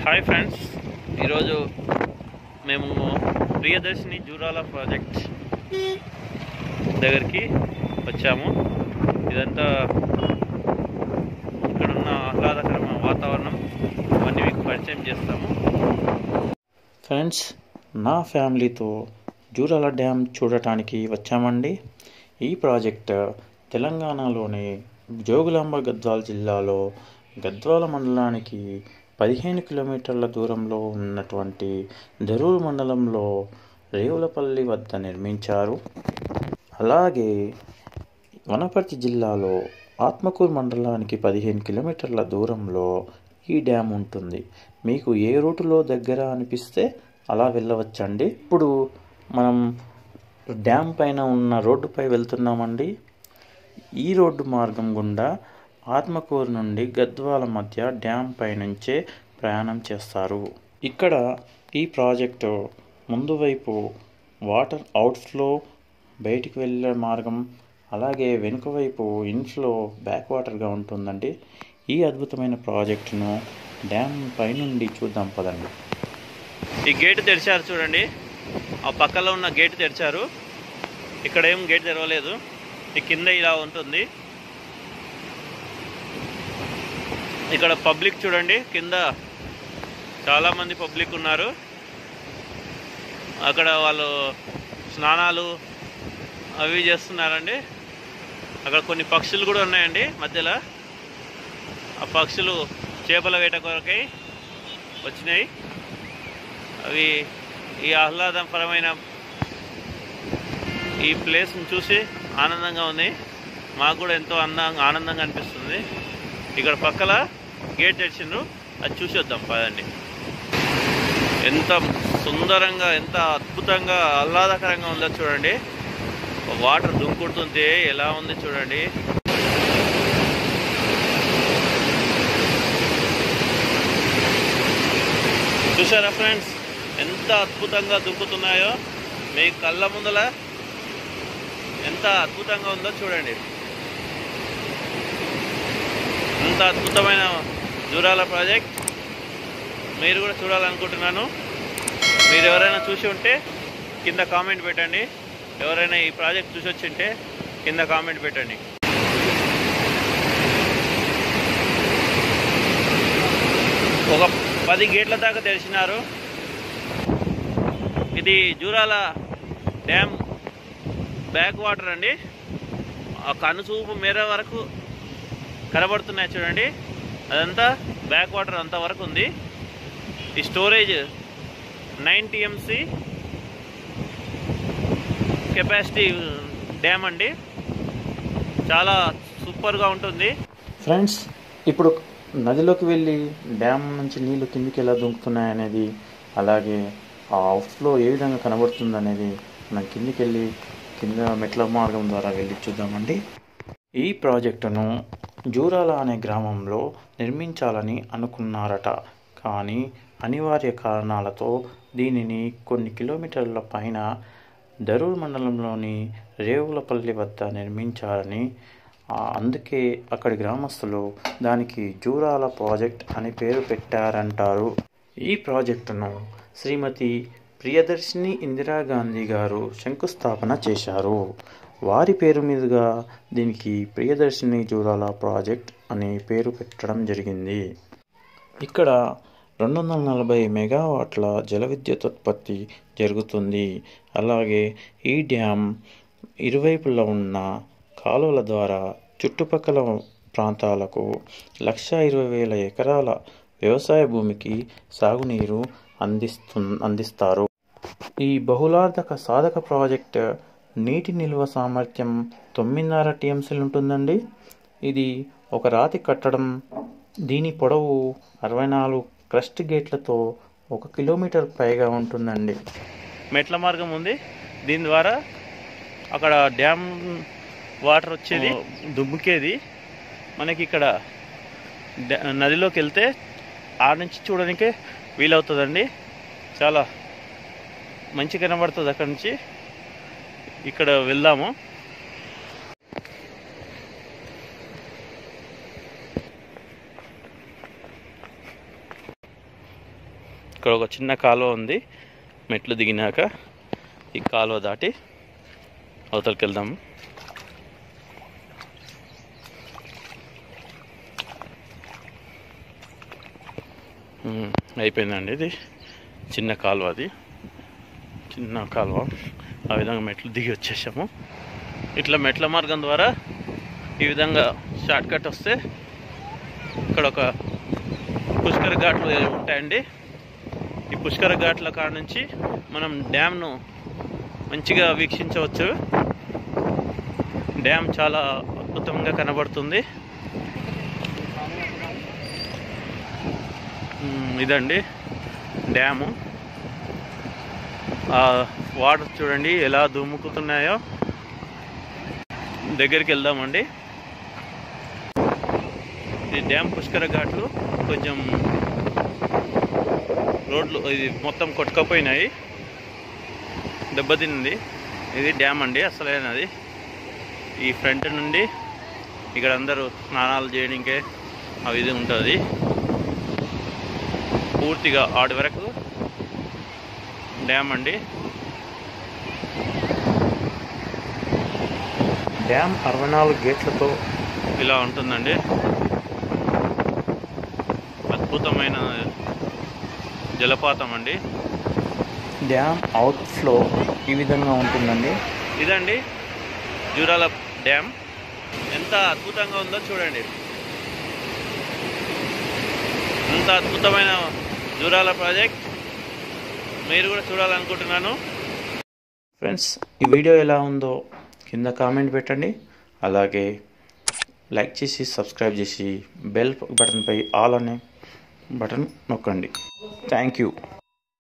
Hi friends, ఈరోజు మేము Priyadarshini Jurala project దగ్గరికి వచ్చాము. ఇదంతా ఇక్కడున్న ఆహ్లాదకరమైన వాతావరణం ఇవన్నీ మీకు పరిచయం చేస్తాము. ఫ్రెండ్స్, నా ఫ్యామిలీతో జూరాల డ్యామ్ చూడటానికి వచ్చామండి. ఈ ప్రాజెక్ట్ తెలంగాణలోని జోగులాంబ గద్వాల జిల్లాలో గద్వాల మండలానికి 15 కిలోమీటర్ల దూరంలో ఉన్నటువంటి దరూర్ మండలంలో రేవులపల్లి వద్ద నిర్మించారు. అలాగే వనపర్తి జిల్లాలో ఆత్మకూరు మండలానికి 15 కిలోమీటర్ల దూరంలో ఈ డ్యామ్ ఉంటుంది. మీకు ఏ రూటులో దగ్గర అనిపిస్తే అలా వెళ్ళవచ్చండి. ఇప్పుడు మనం డ్యామ్ పైన ఉన్న రోడ్డుపై వెళ్తున్నామండి. ఈ రోడ్డు మార్గం గుండా ఆత్మకూరు నుండి గద్వాల మధ్య డ్యామ్ పై నుంచే ప్రయాణం చేస్తారు. ఇక్కడ ఈ ప్రాజెక్టు ముందు వైపు వాటర్ అవుట్ఫ్లో బయటికి వెళ్ళే మార్గం, అలాగే వెనుక వైపు ఇన్ఫ్లో బ్యాక్ వాటర్గా ఉంటుందండి. ఈ అద్భుతమైన ప్రాజెక్టును డ్యామ్ పై నుండి చూద్దాం పదండి. ఈ గేటు తెరిచారు చూడండి, ఆ పక్కలో ఉన్న గేటు తెరిచారు. ఇక్కడ ఏం గేటు తెరవలేదు. ఈ కింద ఇలా ఉంటుంది. ఇక్కడ పబ్లిక్ చూడండి, కింద చాలామంది పబ్లిక్ ఉన్నారు. అక్కడ వాళ్ళు స్నానాలు అవి చేస్తున్నారండి. అక్కడ కొన్ని పక్షులు కూడా ఉన్నాయండి మధ్యలో. ఆ పక్షులు చేపల వేట కొరకై వచ్చినాయి. అవి ఈ ఆహ్లాదకరమైన ఈ ప్లేస్ని చూసి ఆనందంగా ఉంది. మాకు కూడా ఎంతో ఆనందంగా అనిపిస్తుంది. ఇక్కడ పక్కల గేట్ తెరిచిండ్రు, అది చూసి వద్దాం పదండి. ఎంత సుందరంగా, ఎంత అద్భుతంగా ఆహ్లాదకరంగా ఉందో చూడండి. వాటర్ దుంకుడుతుంటే ఎలా ఉంది చూడండి. చూసారా ఫ్రెండ్స్, ఎంత అద్భుతంగా దుంకుతున్నాయో. మీ కళ్ళ ముందల ఎంత అద్భుతంగా ఉందో చూడండి. అంత అద్భుతమైన జూరాల ప్రాజెక్ట్ మీరు కూడా చూడాలనుకుంటున్నాను. మీరు ఎవరైనా చూసి ఉంటే కింద కామెంట్ పెట్టండి. ఎవరైనా ఈ ప్రాజెక్ట్ చూసి వచ్చింటే కింద కామెంట్ పెట్టండి. ఒక 10 గేట్ల దాకా తెరిచినారు. ఇది జూరాల డ్యామ్ బ్యాక్ వాటర్ అండి. ఆ కనుచూపు మేర వరకు కనబడుతున్నాయి చూడండి. అదంతా బ్యాక్ వాటర్ అంతవరకు ఉంది. ఈ స్టోరేజ్ 9 TMC కెపాసిటీ డ్యామ్ అండి. చాలా సూపర్గా ఉంటుంది. ఫ్రెండ్స్, ఇప్పుడు నదిలోకి వెళ్ళి డ్యామ్ నుంచి నీళ్లు కిందికి ఎలా దుంకుతున్నాయనేది, అలాగే ఆ అవుట్ఫ్లో ఏ విధంగా కనబడుతుంది అనేది మనం కిందికి వెళ్ళి కింద మెట్ల మార్గం ద్వారా వెళ్ళి చూద్దామండి. ఈ ప్రాజెక్టును జూరాల అనే గ్రామంలో నిర్మించాలని అనుకున్నారట. కానీ అనివార్య కారణాలతో దీనిని కొన్ని కిలోమీటర్ల పైన దరూర్ మండలంలోని రేవులపల్లి వద్ద నిర్మించారని, అందుకే అక్కడి గ్రామస్తులు దానికి జూరాల ప్రాజెక్ట్ అని పేరు పెట్టారంటారు. ఈ ప్రాజెక్టును శ్రీమతి ప్రియదర్శిని ఇందిరాగాంధీ గారు శంకుస్థాపన చేశారు. వారి పేరు మీదుగా దీనికి ప్రియదర్శిని జూరాల ప్రాజెక్ట్ అని పేరు పెట్టడం జరిగింది. ఇక్కడ 240 మెగావాట్ల జల విద్యుత్ ఉత్పత్తి జరుగుతుంది. అలాగే ఈ డ్యామ్ ఇరువైపులా ఉన్న కాలువల ద్వారా చుట్టుపక్కల ప్రాంతాలకు 120,000 ఎకరాల వ్యవసాయ భూమికి సాగునీరు అందిస్తారు. ఈ బహుళార్థక సాధక ప్రాజెక్ట్ నీటి నిల్వ సామర్థ్యం 9.5 TMC ఉంటుందండి. ఇది ఒక రాతి కట్టడం. దీని పొడవు 64 క్రస్ట్ గేట్లతో 1 కిలోమీటర్ పైగా ఉంటుందండి. మెట్ల మార్గం ఉంది. దీని ద్వారా అక్కడ డ్యామ్ వాటర్ వచ్చేది, దుమ్ముకేది మనకి ఇక్కడ నదిలోకి వెళ్తే ఆ నుంచి చూడడానికే వీలవుతుందండి. చాలా మంచి కనబడుతుంది. అక్కడి నుంచి ఇక్కడ వెళ్దాము. ఇక్కడ ఒక చిన్న కాలువ ఉంది. మెట్లు దిగినాక ఈ కాలువ దాటి అవతలకి వెళ్దాము. అయిపోయిందండి. ఇది చిన్న కాలువ, అది చిన్న కాలువ. ఆ విధంగా మెట్లు దిగి వచ్చేసాము. ఇట్లా మెట్ల మార్గం ద్వారా ఈ విధంగా షార్ట్ కట్ వస్తే ఇక్కడ ఒక పుష్కర ఘాట్లు ఉంటాయండి. ఈ పుష్కర ఘాట్ల కాడ నుంచి మనం డ్యామ్ను మంచిగా వీక్షించవచ్చు. డ్యామ్ చాలా అద్భుతంగా కనబడుతుంది. ఇదండి డ్యాము. వాటర్ చూడండి ఎలా దుమ్ముకుతున్నాయో. దగ్గరికి వెళ్దామండి. ఇది డ్యామ్ పుష్కర ఘాట్లు. కొంచెం రోడ్లు ఇది మొత్తం కొట్టుకపోయినాయి, దెబ్బతింది. ఇది డ్యామ్ అండి అసలైనది. ఈ ఫ్రంట్ నుండి ఇక్కడ అందరూ స్నానాలు చేయడానికే ఆ ఇది ఉంటుంది. పూర్తిగా ఆడి వరకు డ్యామ్ అండి. డ్యామ్ 64 గేట్లతో ఇలా ఉంటుందండి. అద్భుతమైన జలపాతం అండి. డ్యామ్ అవుట్ఫ్లో ఈ విధంగా ఉంటుందండి. ఇదండి జూరాల డ్యామ్. ఎంత అద్భుతంగా ఉందో చూడండి. అంత అద్భుతమైన జూరాల ప్రాజెక్ట్ మీరు కూడా చూడాలనుకుంటున్నాను. ఫ్రెండ్స్, ఈ వీడియో ఎలా ఉందో కింద కామెంట్ పెట్టండి. అలాగే లైక్ చేసి సబ్స్క్రైబ్ చేసి బెల్ బటన్పై ఆల్ అనే బటన్ నొక్కండి. Thank you.